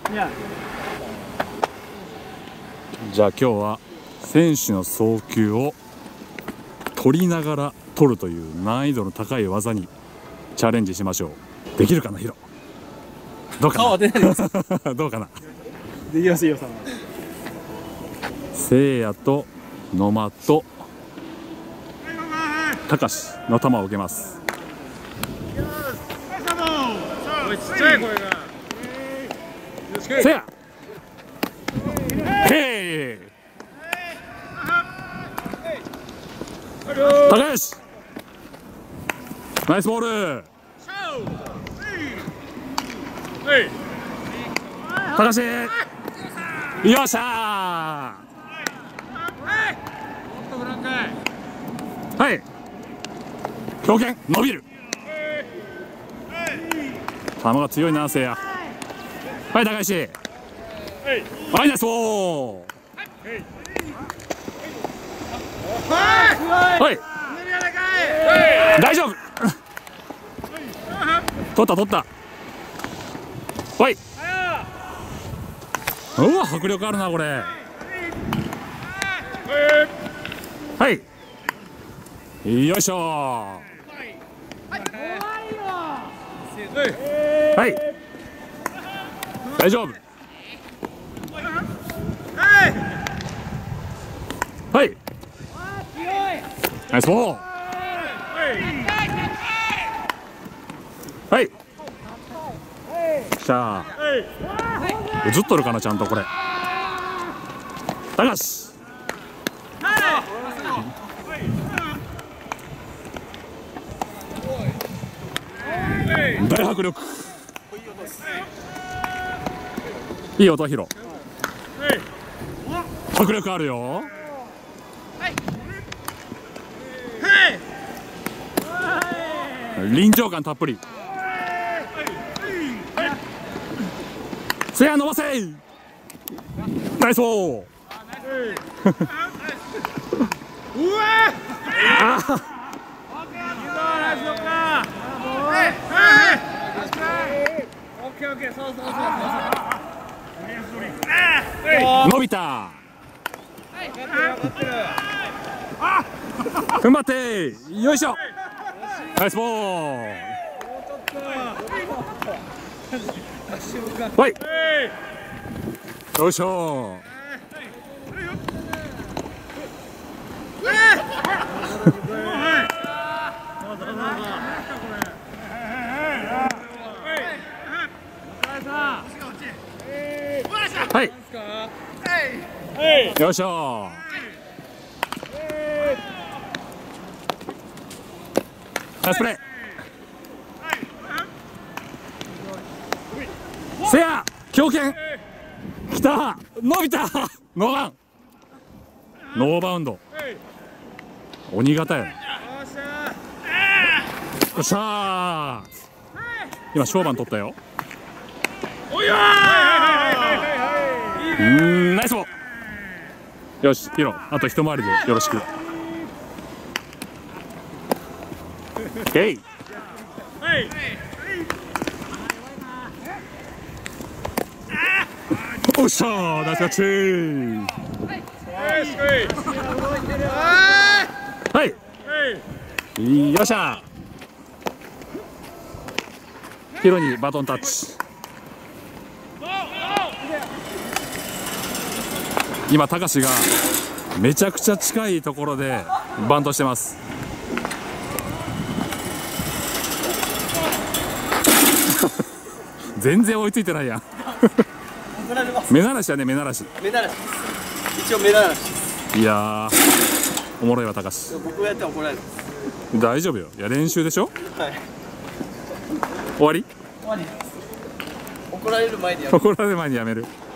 じゃあ今日は選手の送球を取りながら取るという難易度の高い技にチャレンジしましょう。できるかな、ヒロ。どうかな。どうかな。 できますよ、さん。 せいやと野間と高志の球を受けます。せいや。へい。高橋。ナイスボール。高橋。よっしゃー。はい。強肩伸びる。球が強いな、せいや。はい、高橋。はい、ナイスボール。はい。大丈夫。取った。はい。うわ、迫力あるな、これ。はい。よいしょ。はい。大丈夫。はい。ナイスボール。はい。しゃあ。映っとるかな、ちゃんとこれ。高橋。大迫力。いい音、ヒロ。迫力あるよ。臨場感たっぷり。せいや、伸ばせ。ナイスボール。伸びた。踏ん張って。よいしょ。ナイスボール。はい。よいしょ。はい。よいしょ。ナイスプレー。せや、強肩。きた。伸びた。ノーバウンド。ノーバウンド。鬼型やね。よっしゃー。今勝負取ったよ。ナイスボール。よし、ヒロ、あと一回りでよろしく。オイ。おっしゃー、ナイスキャッチー。はい。よっしゃー。ヒロにバトンタッチ。今、高志がめちゃくちゃ近いところでバントしてます。全然追いついてないやん。目慣らしだね、目慣らし。 目慣らし。一応目慣らし。 いやー、おもろいわ、高志。 僕がやっても怒られる。 大丈夫よ。いや、練習でしょ。 はい。 終わり。 終わり。怒られる前にやる。 怒られる前にやめる。